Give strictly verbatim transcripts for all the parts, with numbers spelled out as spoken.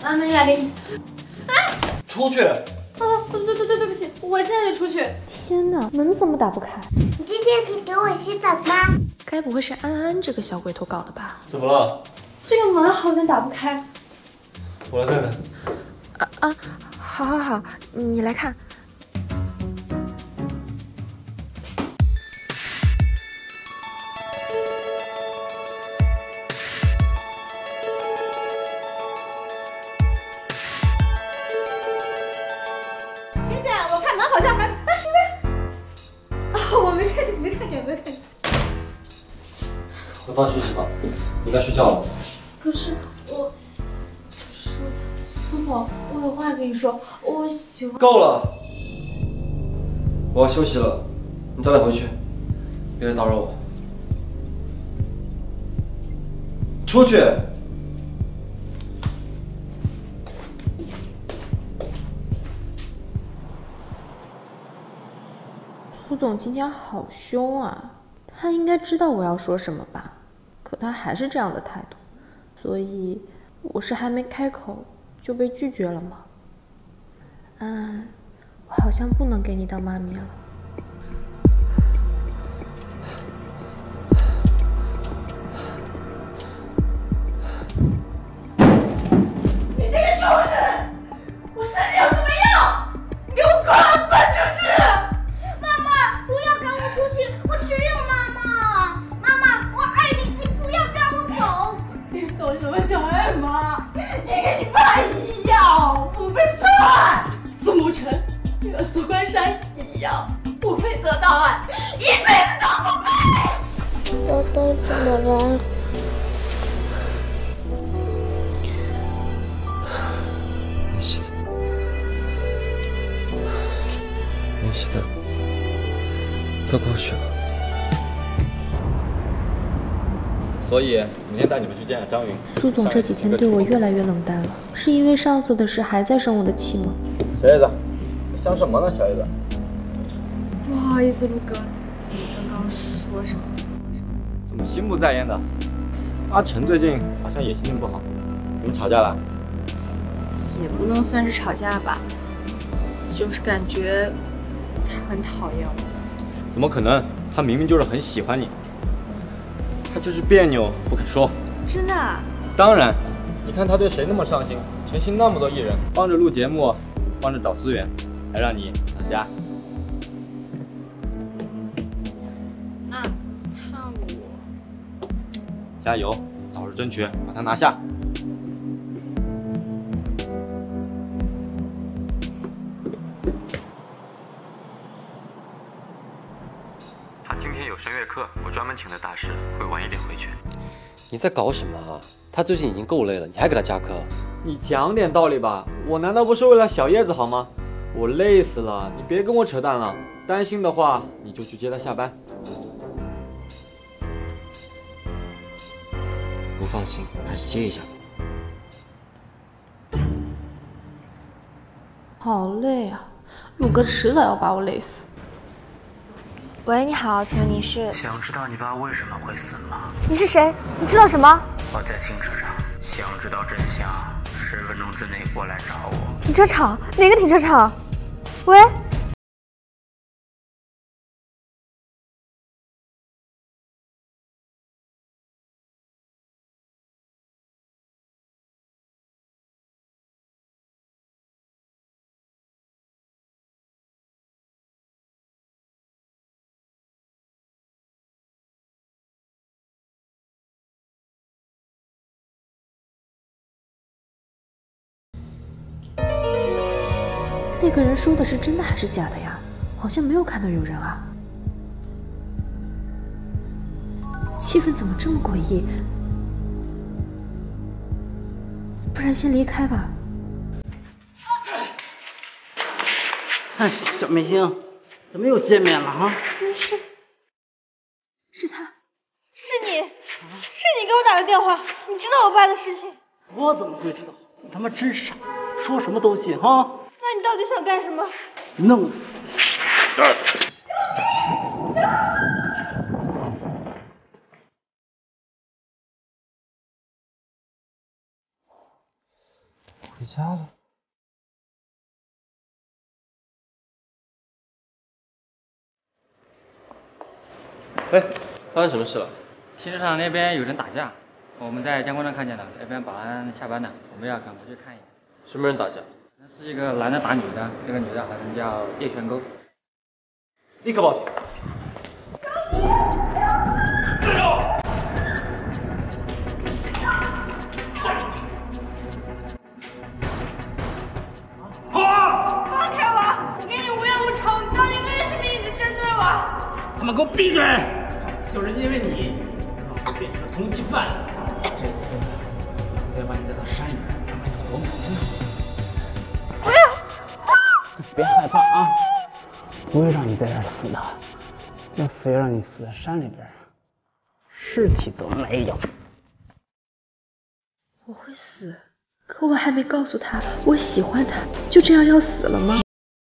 妈妈呀，给你。啊！ 出去！ 啊，对对对对，对不起，我现在就出去。 天哪，门怎么打不开？ 你今天可以给我洗澡吗？ 该不会是安安这个小鬼头搞的吧？ 怎么了？ 这个门好像打不开。 我来看看。 啊啊，好好好，你来看。 回房学习吧，你该睡觉了。 可是我，是苏总，我有话跟你说，我喜欢。 够了，我要休息了，你早点回去，别来打扰我。出去。 苏总今天好凶啊，他应该知道我要说什么吧？ 可他还是这样的态度，所以我是还没开口就被拒绝了吗？安安，我好像不能给你当妈咪了。 你这个畜生！我身体有什么用？你给我滚，滚出去！ 妈妈，不要赶我出去，我只有妈妈。妈妈，我爱你。 不要赶我走！ 你懂什么叫爱吗？你跟你爸一样不被宠爱，苏沐晨也和苏关山一样不配得到爱，一辈子都不配。 豆豆怎么了？ 没事的，没事的，都过去了。 所以明天带你们去见张云。 苏总这几天对我越来越冷淡了，是因为上次的事还在生我的气吗？ 小叶子，你想什么呢，小叶子？ 不好意思，陆哥，你刚刚说什么？ 怎么心不在焉的？阿成最近好像也心情不好，你们吵架了？ 也不能算是吵架吧，就是感觉他很讨厌我。 怎么可能？他明明就是很喜欢你。 他就是别扭不肯说， 真的、啊？ 当然，你看他对谁那么上心，诚心那么多艺人，帮着录节目，帮着找资源，还让你当家。 那看我， 加油，早日争取把他拿下。 今天有声乐课，我专门请的大师，会晚一点回去。 你在搞什么啊？他最近已经够累了，你还给他加课？ 你讲点道理吧，我难道不是为了小叶子好吗？我累死了，你别跟我扯淡了。担心的话，你就去接他下班。 不放心，还是接一下吧。 好累啊，陆哥迟早要把我累死。 喂，你好，请问你是？ 想知道你爸为什么会死吗？ 你是谁？你知道什么？ 我在停车场，想知道真相，十分钟之内过来找我。 停车场？哪个停车场？喂？ 那个人说的是真的还是假的呀？好像没有看到有人啊。气氛怎么这么诡异？不然先离开吧。 哎，小明星，怎么又见面了啊？ 没事，是他，是你，是你给我打的电话。你知道我爸的事情？ 我怎么会知道？你他妈真傻，说什么都信哈。 那你到底想干什么？ 弄死你！ 回家了。 哎，发生什么事了？ 停车场那边有人打架，我们在监控上看见了，那边保安下班了，我们要赶过去看一眼。 什么人打架？ 那是一个男的打女的，那个女的好像叫叶璇沟。 立刻报警！ 站住！ 放开我！我跟你无冤无仇，你到底为什么一直针对我？ 他们给我闭嘴！就是因为你，让我变成了通缉犯。这次我再把你带到山里边，让你活埋了。 不要！ 别害怕啊，不会让你在这儿死的，要死也让你死在山里边，尸体都没有。 我会死，可我还没告诉他我喜欢他，就这样要死了吗？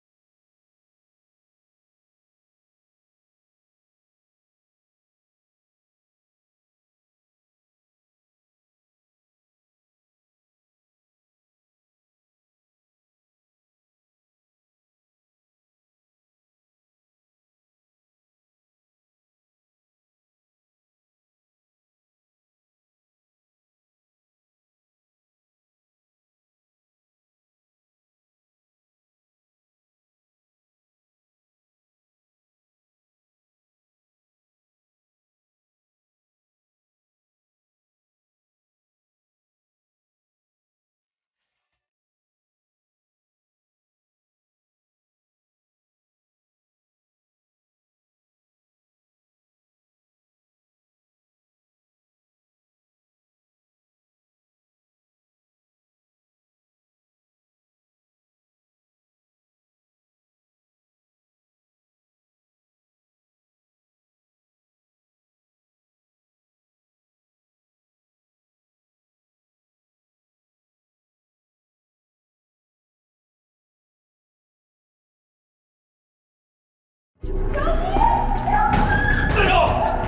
站住！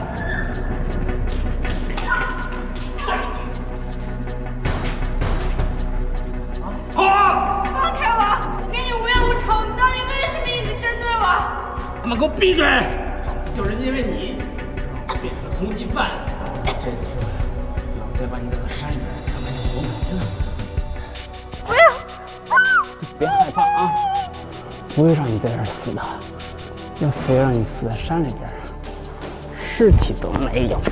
放开我！我跟你无冤无仇，你到底为什么一直针对我？ 他们给我闭嘴！上次就是因为你，让我变成了通缉犯。这次要再把你带到山里边，让你活埋了。 不要！ 别害怕啊，不会让你在这儿死的，要死也让你死在山里边，尸体都没有。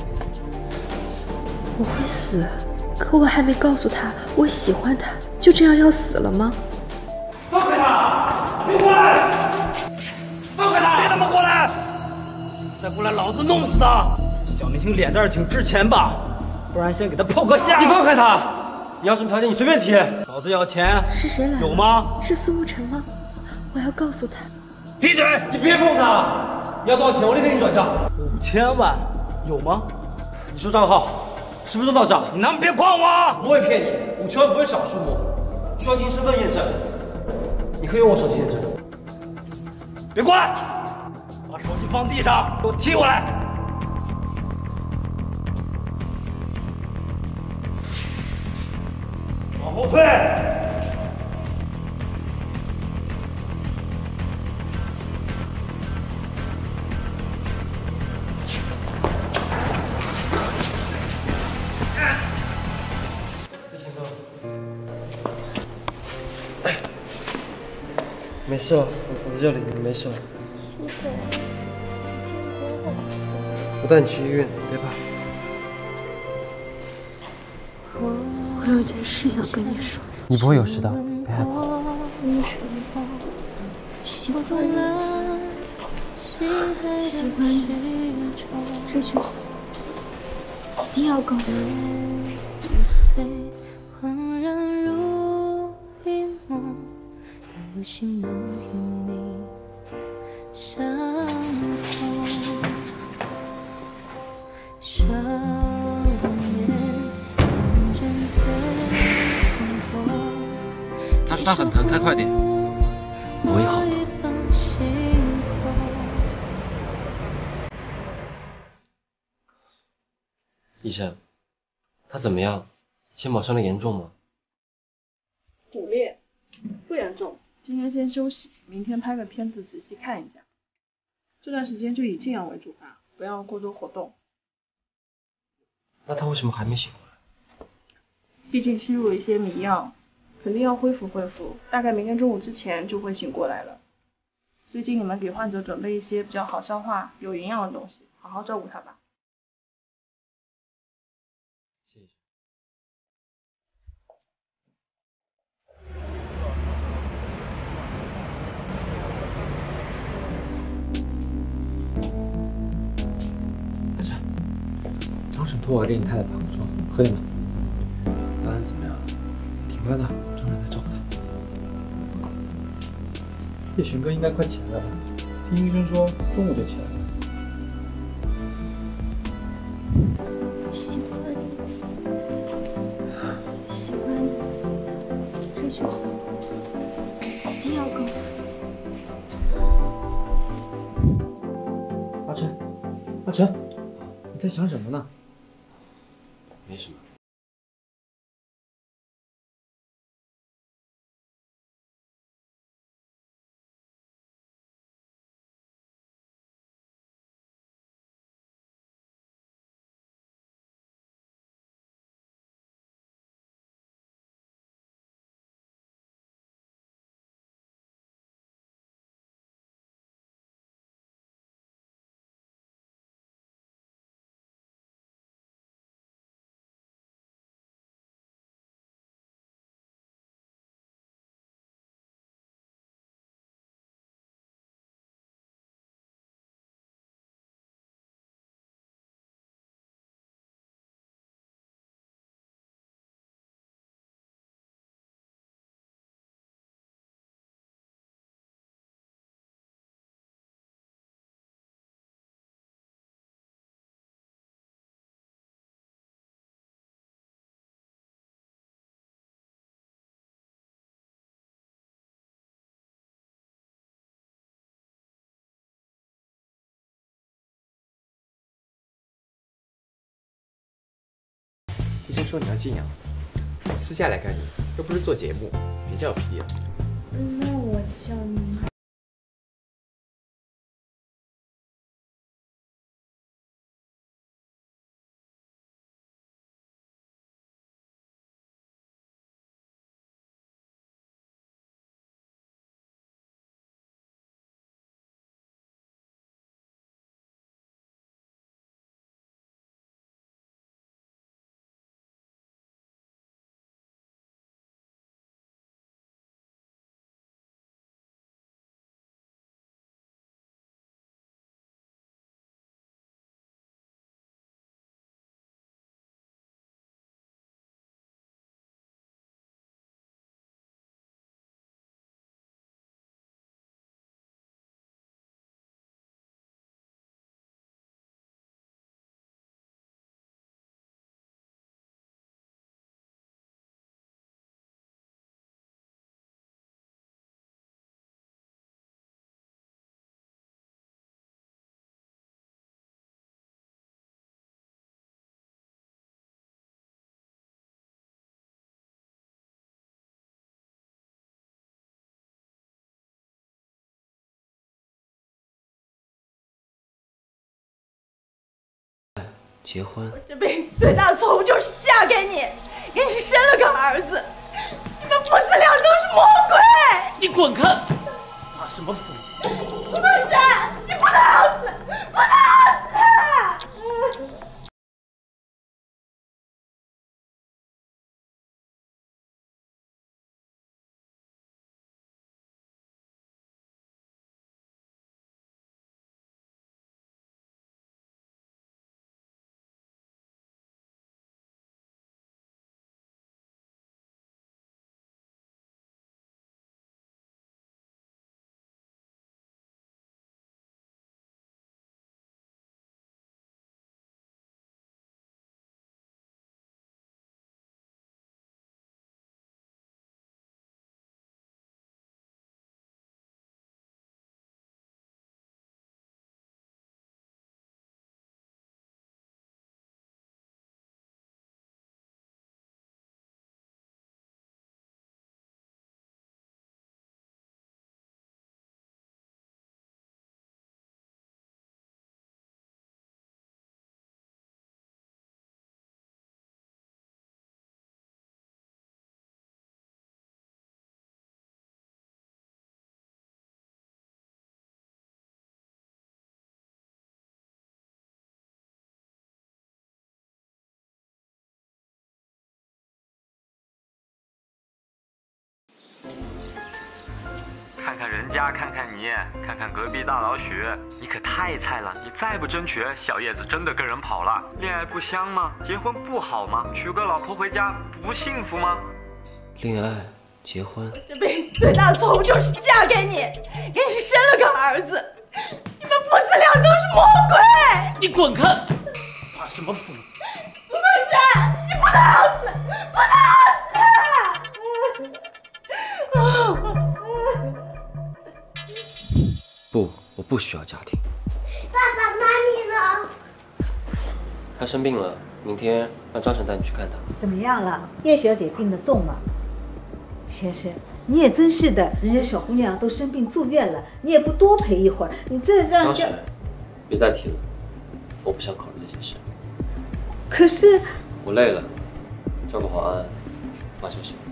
我会死，可我还没告诉他我喜欢他，就这样要死了吗？ 放开他！别过来！放开他！别他妈过来！再过来，老子弄死他！小明星脸蛋挺值钱吧？不然先给他破个相。 你放开他！你要什么条件你随便提。 老子要钱。 是谁来了？ 有吗？ 是苏沐晨吗？我要告诉他。 闭嘴！ 你别碰他！你要多少钱？我立刻给你转账。 五千万，有吗？ 你说账号，十分钟到账。 你能别诓我！ 不会骗你，五千万不会少数目，需要进行身份验证。你可以用我手机验证。 别过来！把手机放地上，给我提过来！往后退！ 没事了，我在这里，你没事了。 苏总，你听我。 我带你去医院，别怕。 我有件事想跟你说。 你不会有事的，别害怕。 苏沐晨，喜欢你，喜欢你，这句话一定要告诉我。 恍然如一梦，有幸能与你相逢。少年天真最疯狂。 他说他很疼，开快点。我会好的。医生，他怎么样？肩膀伤的严重吗？ 骨裂，不严重，今天先休息，明天拍个片子仔细看一下。这段时间就以静养为主吧，不要过多活动。 那他为什么还没醒过来？ 毕竟吸入了一些迷药，肯定要恢复恢复，大概明天中午之前就会醒过来了。最近你们给患者准备一些比较好消化、有营养的东西，好好照顾他吧。 谢谢。 阿晨，张婶托我给你开的糖霜，喝点吧。 答案怎么样？ 挺乖的，张婶在照顾他。叶璇哥应该快起来了吧？听医生说中午就起来了。 喜欢你，喜欢你，这句话一定要告诉我。 阿晨，阿晨，你在想什么呢？ 没什么。 医生说你要静养，我私下来看你，又不是做节目，别叫我皮了。 那我叫你。 结婚？ 我这辈子最大的错误就是嫁给你，给你生了个儿子。你们父子俩都是魔鬼！ 你滚开！发什么疯？ 不是，你不能让死，不能让死！ 看人家，看看你，看看隔壁大老许，你可太菜了！你再不争取，小叶子真的跟人跑了。恋爱不香吗？结婚不好吗？娶个老婆回家不幸福吗？ 恋爱、结婚， 这辈子最大的错误就是嫁给你，给你生了个儿子。你们父子俩都是魔鬼！ 你滚开！发什么疯？ 苏木生，你不能好死，不能好死！ 不，我不需要家庭。 爸爸妈咪呢？ 他生病了，明天让张晨带你去看他。 怎么样了？叶小姐病得重吗？先生，你也真是的，人家小姑娘都生病住院了，你也不多陪一会儿，你这让人家…… 张晨，别再提了，我不想考虑这件事。 可是我累了，照顾好安安，马上休息。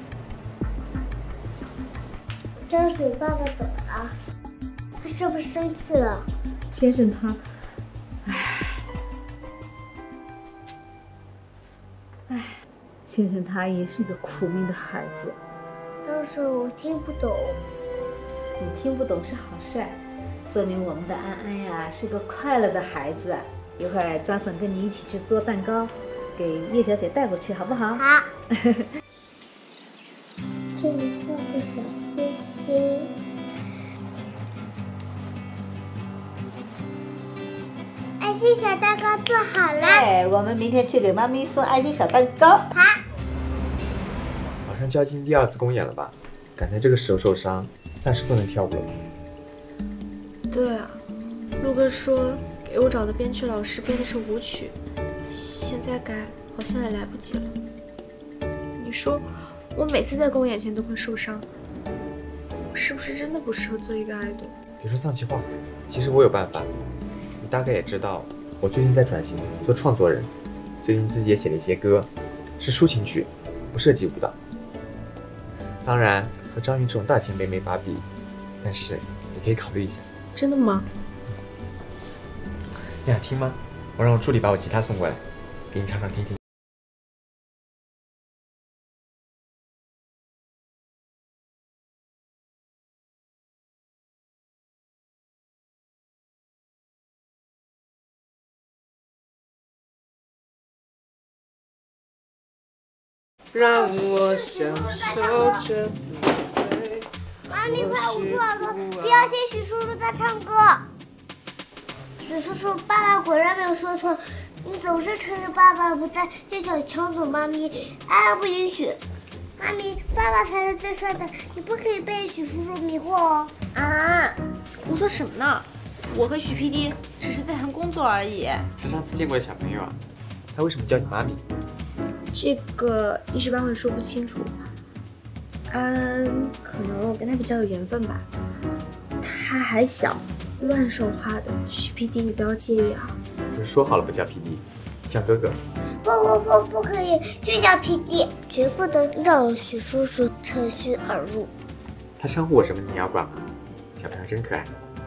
张水爸爸怎么了？他是不是生气了？ 先生他，唉，唉，先生他也是个苦命的孩子。 但是我听不懂。 你听不懂是好事，说明我们的安安呀是个快乐的孩子。一会儿张婶跟你一起去做蛋糕，给叶小姐带过去，好不好？ 好。这里画个小星星。爱心小蛋糕做好了。 对，我们明天去给妈咪送爱心小蛋糕。 好。 马上就要进第二次公演了吧？赶在这个时候受伤，暂时不能跳舞了吧？ 对啊，陆哥说给我找的编曲老师编的是舞曲，现在改好像也来不及了。你说我每次在公演前都会受伤，我是不是真的不适合做一个爱豆？ 别说丧气话，其实我有办法。你大概也知道，我最近在转型做创作人，最近自己也写了一些歌，是抒情曲，不涉及舞蹈。当然和张云这种大前辈没法比，但是你可以考虑一下。 真的吗？ 你想听吗？我让我助理把我吉他送过来，给你唱唱听听。 让我享受这滋味。 妈咪，快捂住耳朵，不要听许叔叔在唱歌。许叔叔，爸爸果然没有说错，你总是趁着爸爸不在就想抢走妈咪，安安不允许。妈咪，爸爸才是最帅的，你不可以被许叔叔迷惑哦。 啊，胡说什么呢？我和许 P D 只是在谈工作而已。 是上次见过的小朋友啊，他为什么叫你妈咪？ 这个一时半会说不清楚。安，可能我跟他比较有缘分吧。他还小，乱说话的，许 P D 你不要介意啊。 不是说好了不叫 P D， 叫哥哥。 不不不，不可以，就叫 P D， 绝不能让许叔叔趁虚而入。 他称呼我什么你要管吗？小朋友真可爱。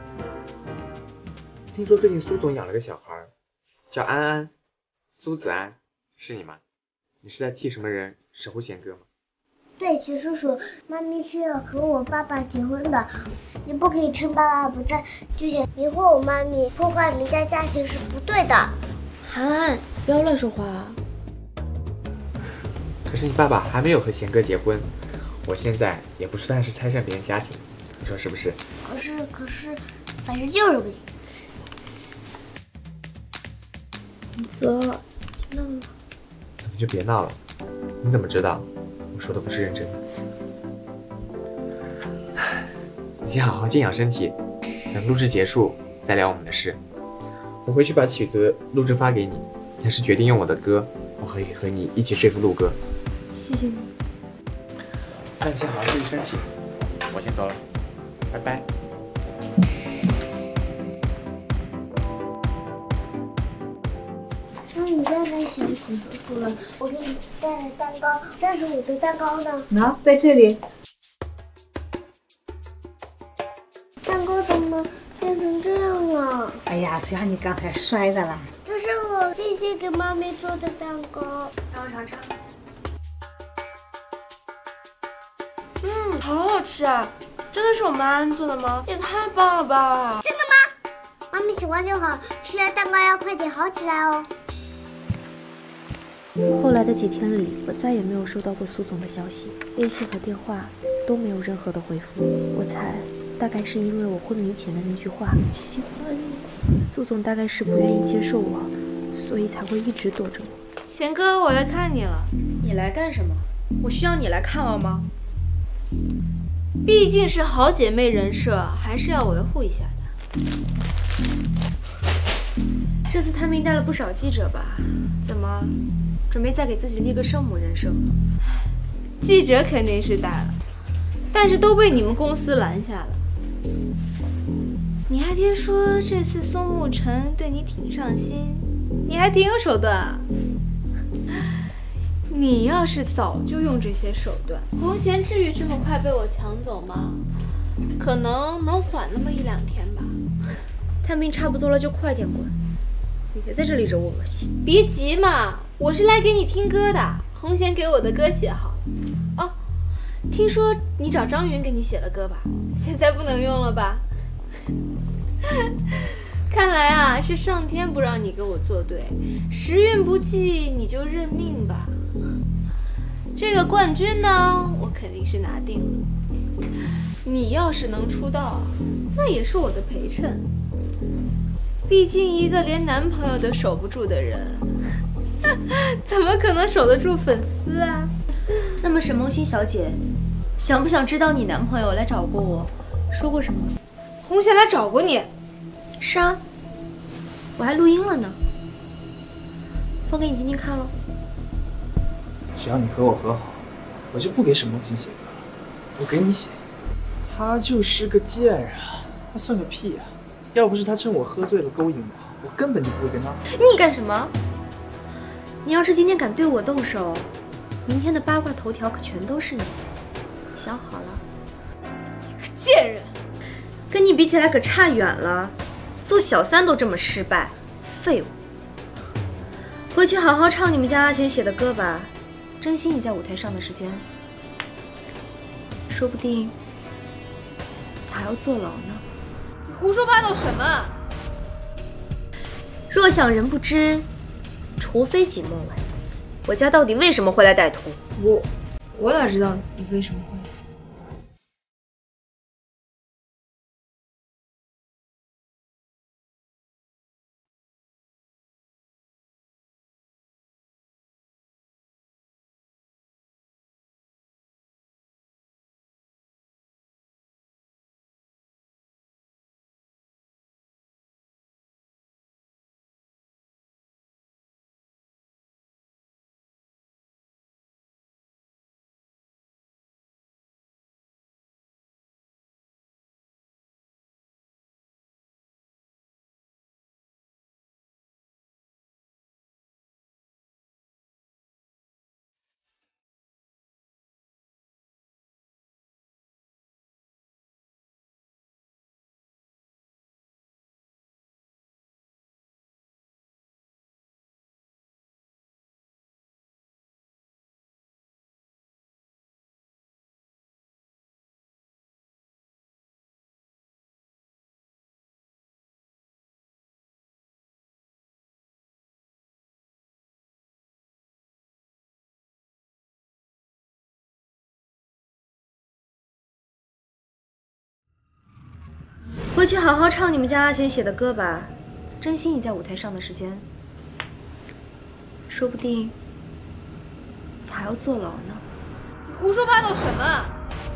听说最近苏总养了个小孩，叫安安，苏子安，是你吗？你是在替什么人守护贤哥吗？ 对，许叔叔，妈咪是要和我爸爸结婚的，你不可以趁爸爸不在就想迷惑我妈咪，破坏你们家家庭是不对的。 涵涵，不要乱说话啊！ 可是你爸爸还没有和贤哥结婚，我现在也不算是拆散别人家庭，你说是不是？ 可是可是，反正就是不行。 泽，闹了。 怎么就别闹了？你怎么知道我说的不是认真的？你先好好静养身体，等录制结束再聊我们的事。我回去把曲子录制发给你，要是决定用我的歌，我可以和你一起说服陆哥。 谢谢你。 那你先好好注意身体，我先走了，拜拜。 那你不要再想许叔叔了，我给你带来蛋糕，这是我的蛋糕呢。 喏，在这里。 蛋糕怎么变成这样了？ 哎呀，谁让你刚才摔的啦？ 这是我弟弟给妈咪做的蛋糕， 让我尝尝。嗯，好好吃啊！ 真的是我妈安做的吗？也太棒了吧！ 真的吗？妈咪喜欢就好，吃了蛋糕要快点好起来哦。 后来的几天里，我再也没有收到过苏总的消息，微信和电话都没有任何的回复。我猜，大概是因为我昏迷前的那句话“喜欢你”，苏总大概是不愿意接受我，所以才会一直躲着我。 贤哥，我来看你了。你来干什么？我需要你来看我吗？毕竟是好姐妹人设，还是要维护一下的。这次探病带了不少记者吧？怎么，准备再给自己立个圣母人设吗？记者肯定是带了，但是都被你们公司拦下了。你还别说，这次苏沐橙对你挺上心，你还挺有手段啊。你要是早就用这些手段，红贤至于这么快被我抢走吗？可能能缓那么一两天吧。探病差不多了，就快点滚！你别在这里惹我恶心。别急嘛，我是来给你听歌的。红贤给我的歌写好了。哦，听说你找张云给你写了歌吧？现在不能用了吧？看来啊，是上天不让你跟我作对，时运不济，你就认命吧。这个冠军呢，我肯定是拿定了。你要是能出道，那也是我的陪衬。毕竟一个连男朋友都守不住的人，怎么可能守得住粉丝啊？那么沈梦欣小姐，想不想知道你男朋友来找过我，说过什么？红贤来找过你？是啊，我还录音了呢，放给你听听看喽。 只要你和我和好，我就不给沈梦欣写歌了，我给你写。他就是个贱人，他算个屁呀！要不是他趁我喝醉了勾引我，我根本就不会跟他。 你干什么？你要是今天敢对我动手，明天的八卦头条可全都是你。想好了？你个贱人！跟你比起来可差远了，做小三都这么失败，废物！回去好好唱你们家阿钱写的歌吧，珍惜你在舞台上的时间，说不定还要坐牢呢。你胡说八道什么？若想人不知，除非己莫为。我家到底为什么会来歹徒？ 我我哪知道你为什么会？ 回去好好唱你们家阿钱写的歌吧，珍惜你在舞台上的时间，说不定还要坐牢呢。你胡说八道什么？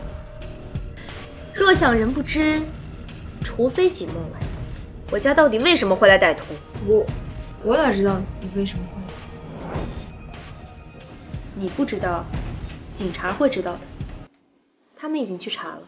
若想人不知，除非己莫为。我家到底为什么会来歹徒？ 我我哪知道你为什么会？ 你不知道，警察会知道的，他们已经去查了。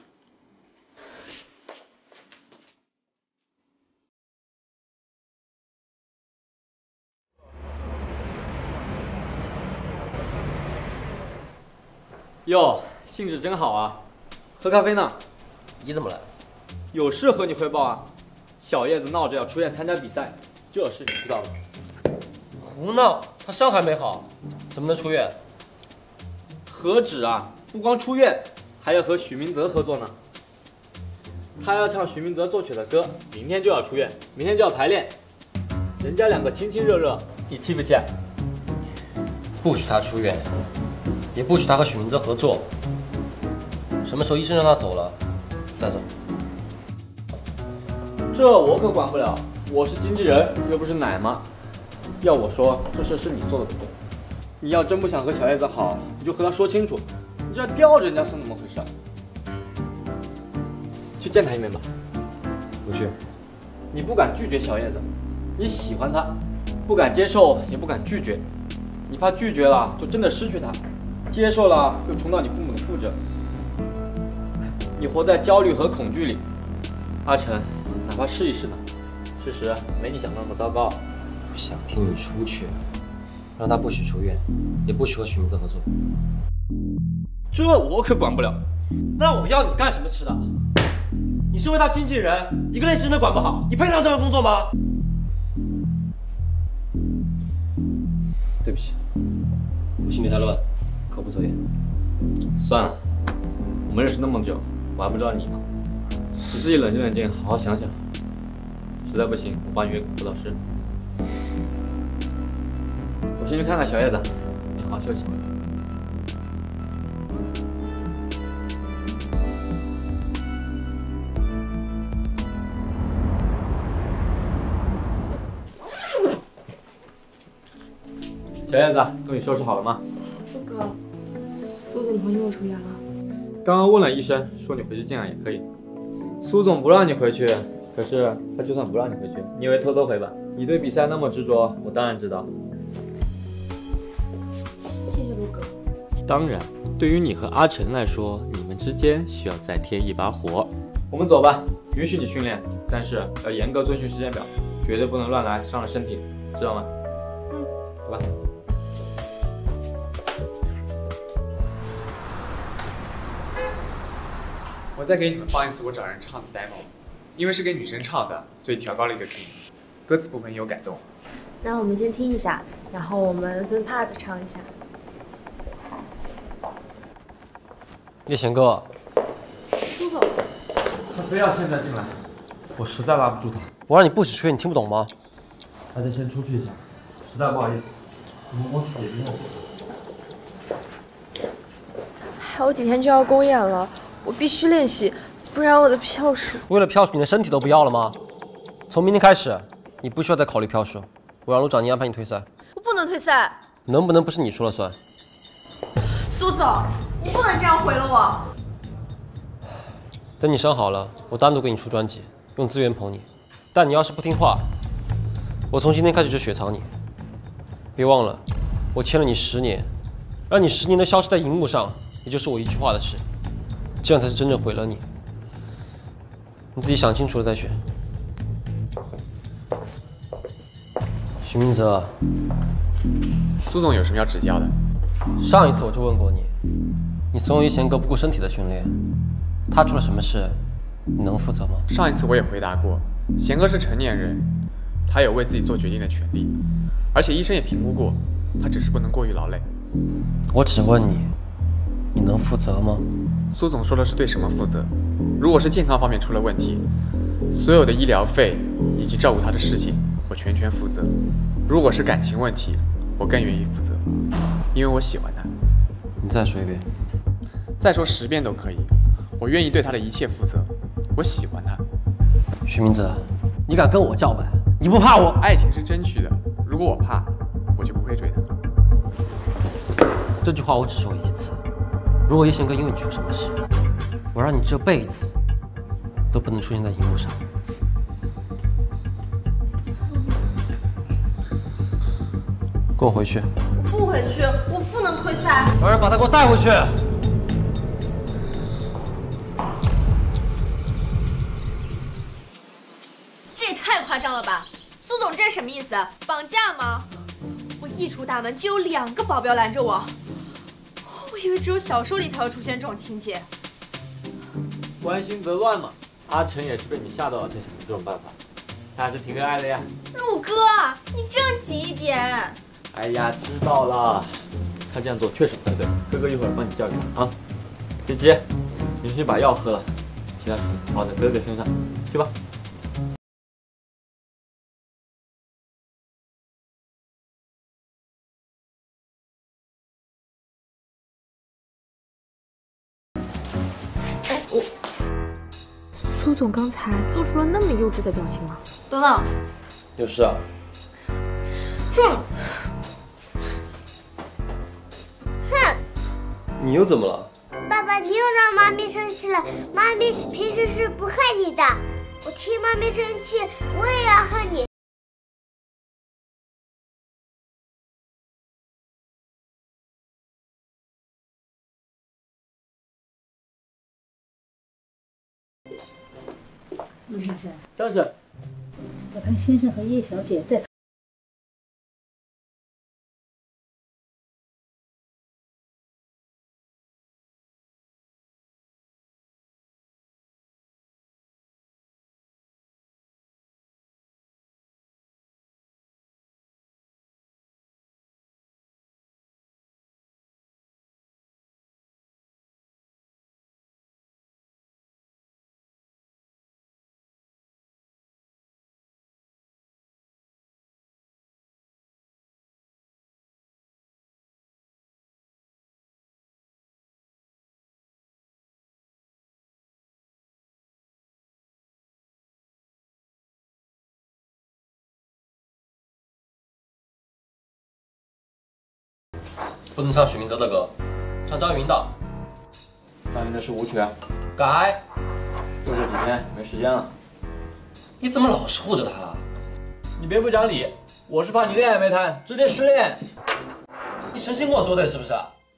哟，兴致真好啊！喝咖啡呢？ 你怎么了？ 有事和你汇报啊。小叶子闹着要出院参加比赛，这事你知道吗？ 胡闹！他伤还没好，怎么能出院？ 何止啊！不光出院，还要和许明泽合作呢。 他要唱徐明泽作曲的歌，明天就要出院，明天就要排练。人家两个亲亲热热，你气不气？ 不许他出院，也不许他和许明泽合作。什么时候医生让他走了，再走。 这我可管不了，我是经纪人，又不是奶妈。要我说，这事是你做的不对。你要真不想和小叶子好，你就和他说清楚。你这吊着人家是怎么回事？去见他一面吧。 不去。 你不敢拒绝小叶子，你喜欢他，不敢接受，也不敢拒绝。你怕拒绝了就真的失去他，接受了又重蹈你父母的覆辙。你活在焦虑和恐惧里。阿成，哪怕试一试呢？事实没你想的那么糟糕。 不想听你出去，让他不许出院，也不许和许明泽合作。 这我可管不了。 那我要你干什么吃的？你身为他经纪人，一个练习生都管不好，你配上这份工作吗？ 对不起，我心里太乱，口不择言。 算了，我们认识那么久，我还不知道你吗？你自己冷静冷静，好好想想。实在不行，我帮你约辅导师。我先去看看小叶子，你好好休息。小叶子，东西收拾好了吗？ 陆哥，苏总同意我出院了。 刚刚问了医生，说你回去静养也可以。苏总不让你回去，可是他就算不让你回去，你以为偷偷回吧？你对比赛那么执着，我当然知道。 谢谢陆哥。 当然，对于你和阿成来说，你们之间需要再添一把火。我们走吧，允许你训练，但是要严格遵循时间表，绝对不能乱来，伤了身体，知道吗？嗯，走吧。 我再给你们放一次我找人唱的 demo， 因为是给女生唱的，所以调高了一个 key， 歌词部分也有改动。 那我们先听一下，然后我们分 part 唱一下。 叶贤哥， 苏总， 他非要现在进来，我实在拉不住他。 我让你不许出院，你听不懂吗？ 还得先出去一下，实在不好意思，我们公司也没有。 还有几天就要公演了。我必须练习，不然我的票数…… 为了票数，你的身体都不要了吗？从明天开始，你不需要再考虑票数，我让陆长妮安排你退赛。 我不能退赛， 能不能不是你说了算？ 苏总，你不能这样毁了我。 等你伤好了，我单独给你出专辑，用资源捧你。但你要是不听话，我从今天开始就雪藏你。别忘了，我签了你十年，让你十年都消失在荧幕上，也就是我一句话的事。这样才是真正毁了你，你自己想清楚了再选。徐明泽， 苏总有什么要指教的？ 上一次我就问过你，你怂恿贤哥不顾身体的训练，他出了什么事，你能负责吗？ 上一次我也回答过，贤哥是成年人，他有为自己做决定的权利，而且医生也评估过，他只是不能过于劳累。 我只问你，你能负责吗？ 苏总说的是对什么负责？如果是健康方面出了问题，所有的医疗费以及照顾他的事情，我全权负责。如果是感情问题，我更愿意负责，因为我喜欢他。 你再说一遍。 再说十遍都可以。我愿意对他的一切负责，我喜欢他。 徐明泽，你敢跟我叫板？你不怕我？ 爱情是争取的，如果我怕，我就不会追他。 这句话我只说一次。如果叶贤哥因为你出什么事，我让你这辈子都不能出现在荧幕上。跟我回去。 我不回去，我不能退赛。 找人把他给我带回去。 这也太夸张了吧！苏总，这是什么意思？绑架吗？我一出大门就有两个保镖拦着我。我以为只有小说里才会出现这种情节。 关心则乱嘛，阿成也是被你吓到了才想出这种办法，他还是挺可爱的呀。 陆哥，你正经一点。 哎呀，知道了，他这样做确实不太对，哥哥一会儿帮你教育他啊。姐姐，你去把药喝了， 其他事情跑在哥哥身上，去吧。 我苏总刚才做出了那么幼稚的表情吗？ 等等， 有事啊？ 哼， 哼， 你又怎么了？ 爸爸，你又让妈咪生气了。妈咪平时是不恨你的，我替妈咪生气，我也要恨你。 陆先生， 张婶， 我看先生和叶小姐在。 不能唱许明泽的歌，唱张云的。 张云的是舞曲啊。 改。 就这几天没时间了。 你怎么老是护着他啊？ 你别不讲理，我是怕你恋爱没谈，直接失恋。 你诚心跟我作对是不是？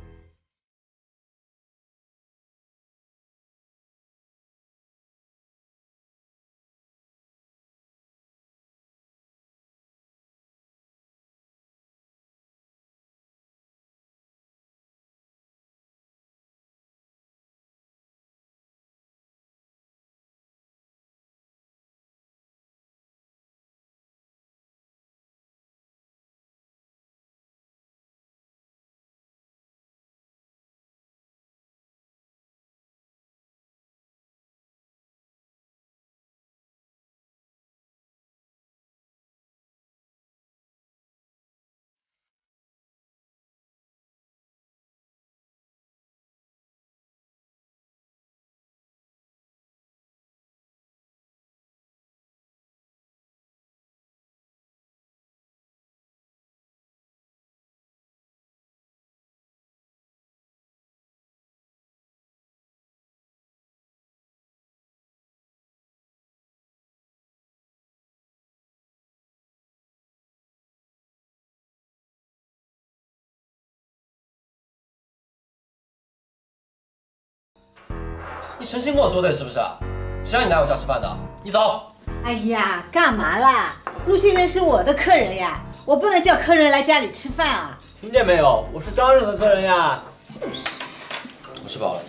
你诚心跟我作对是不是？谁让你来我家吃饭的？你走！ 哎呀，干嘛啦？陆先生是我的客人呀，我不能叫客人来家里吃饭啊！ 听见没有？我是张婶的客人呀。 就是。 我吃饱了。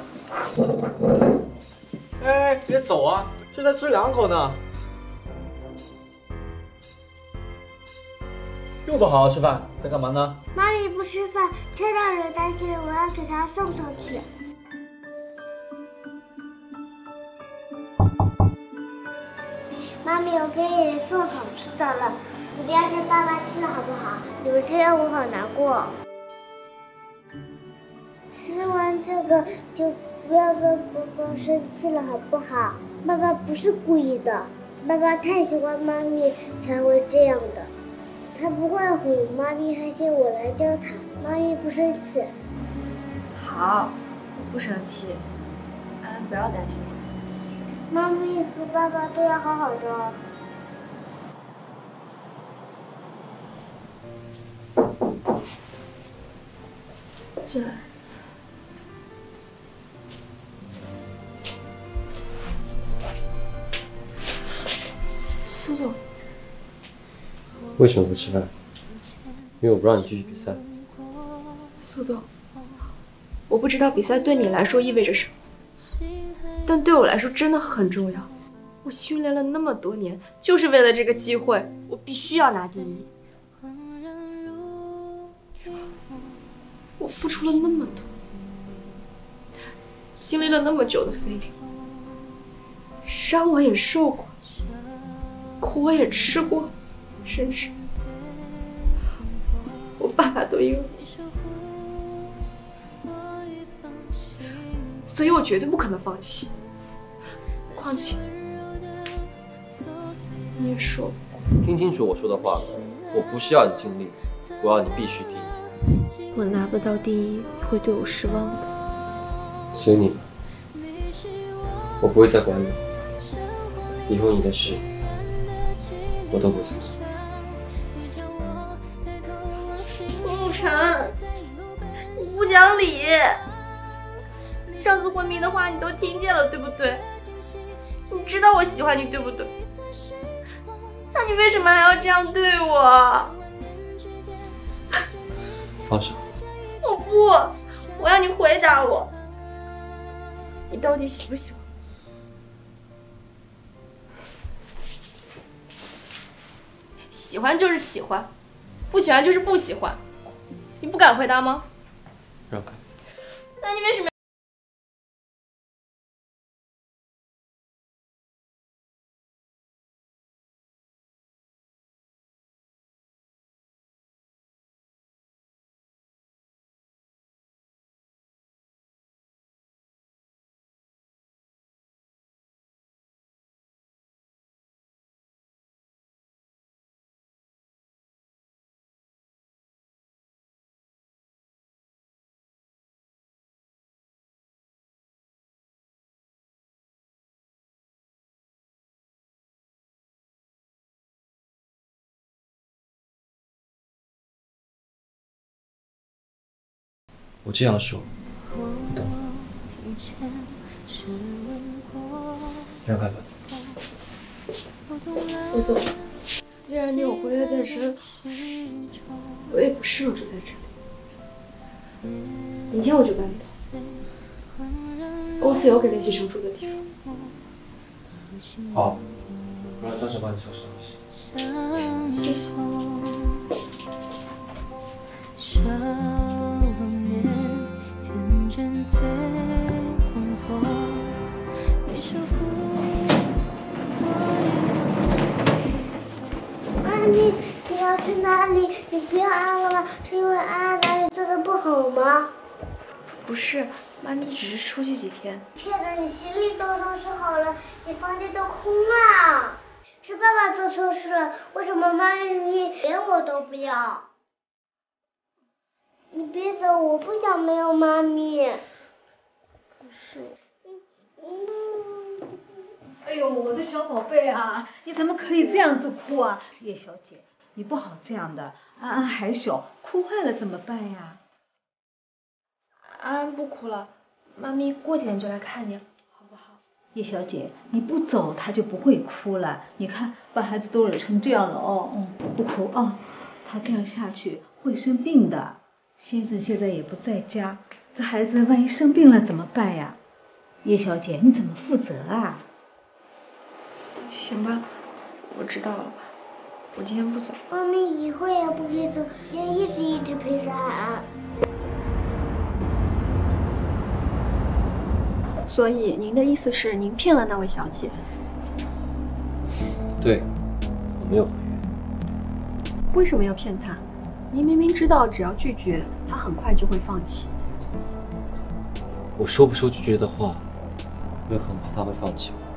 哎，别走啊，这才吃两口呢。又不好好吃饭，在干嘛呢？ 妈咪不吃饭，太让人担心了，我要给她送上去。妈咪，我给爷爷送好吃的了，你不要生爸爸气了好不好？你们这样我好难过。吃完这个就不要跟爸爸生气了好不好？爸爸不是故意的，爸爸太喜欢妈咪才会这样的。他不会哄妈咪，还嫌我来教他，妈咪不生气。 好，我不生气，安安不要担心。 妈咪和爸爸都要好好的哦。 进来。苏总。 为什么不吃饭？因为我不让你继续比赛。 苏总，我不知道比赛对你来说意味着什么，但对我来说真的很重要。我训练了那么多年，就是为了这个机会，我必须要拿第一。我付出了那么多，经历了那么久的非礼， 伤我也受过，苦我也吃过，甚至我爸爸都因为我，所以我绝对不可能放弃。况且你也说过， 听清楚我说的话，我不需要你尽力，我要你必须第一。 我拿不到第一，你会对我失望的。 随你吧，我不会再管你。以后你的事，我都不想。 苏沐晨，你不讲理！上次昏迷的话你都听见了，对不对？你知道我喜欢你，对不对？那你为什么还要这样对我？ 放手！ 我不，我要你回答我，你到底喜不喜欢？喜欢就是喜欢，不喜欢就是不喜欢，你不敢回答吗？ 让开！ 那你为什么？ 我这样说，你懂吗？让开吧。 苏总，既然你有婚约在身，我也不适合住在这里。明天我就搬走。公司有给练习生住的地方。 好，我让张婶帮你收拾东西。 谢谢。 妈咪，你要去哪里？你不要安了吗？是因为安安哪里做的不好吗？ 不是，妈咪只是出去几天。 骗人！你行李都收拾好了，你房间都空了。是爸爸做错事了，为什么妈咪连我都不要？你别走，我不想没有妈咪。可是， 嗯，哎呦，我的小宝贝啊，你怎么可以这样子哭啊？叶小姐，你不好这样的，安安还小，哭坏了怎么办呀？ 安安不哭了，妈咪过几天就来看你，好不好？ 叶小姐，你不走，她就不会哭了。你看，把孩子都惹成这样了哦，嗯，不哭啊，她这样下去会生病的。先生现在也不在家，这孩子万一生病了怎么办呀？叶小姐，你怎么负责啊？ 行吧，我知道了，我今天不走。 妈咪以后也不可以走，要一直一直陪着安安。 所以您的意思是您骗了那位小姐？ 对，我没有回约。 为什么要骗她？您明明知道只要拒绝，她很快就会放弃。 我说不出拒绝的话，我也很怕她会放弃我。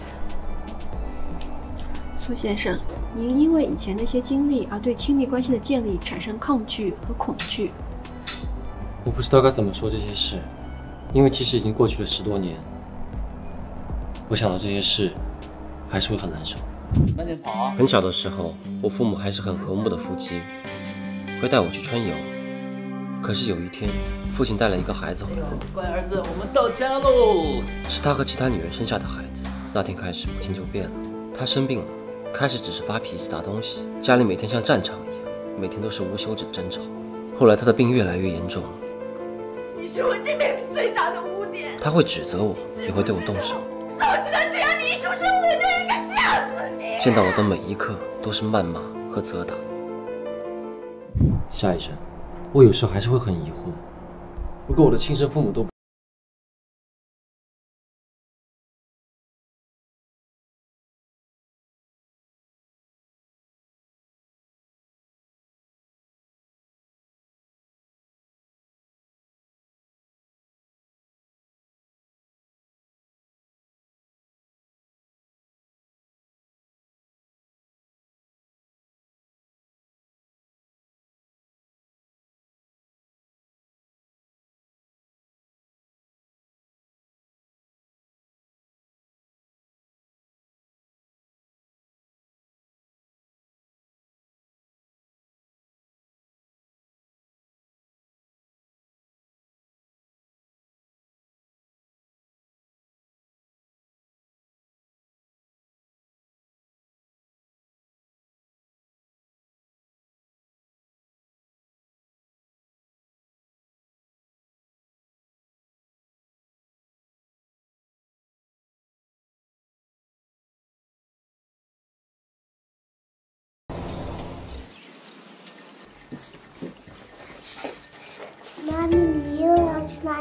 苏先生，您因为以前那些经历而对亲密关系的建立产生抗拒和恐惧。 我不知道该怎么说这些事，因为其实已经过去了十多年。我想到这些事，还是会很难受。 慢点跑啊！ 很小的时候，我父母还是很和睦的夫妻，会带我去春游。可是有一天，父亲带了一个孩子回来。 乖儿子，我们到家喽！ 是他和其他女人生下的孩子。那天开始，母亲就变了，她生病了。开始只是发脾气砸东西，家里每天像战场一样，每天都是无休止争吵。后来他的病越来越严重， 你是我这辈子最大的污点。 他会指责我，也会对我动手。 早知道这样，你一出生我就应该掐死你。 见到我的每一刻都是谩骂和责打。夏医生，我有时候还是会很疑惑，如果我的亲生父母都不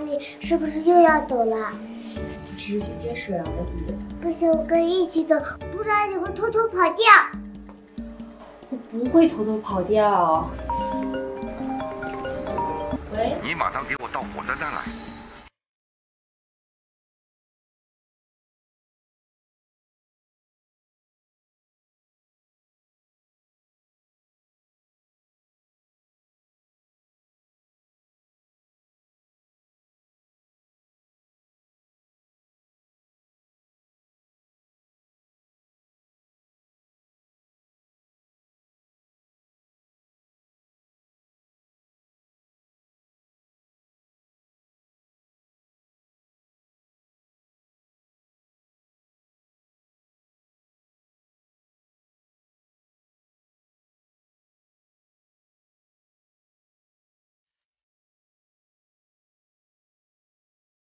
你是不是又要走了？ 只是去接水啊，弟。 不行，我跟你一起走，不然你会偷偷跑掉。 我不会偷偷跑掉。喂？ 你马上给我到火车站来。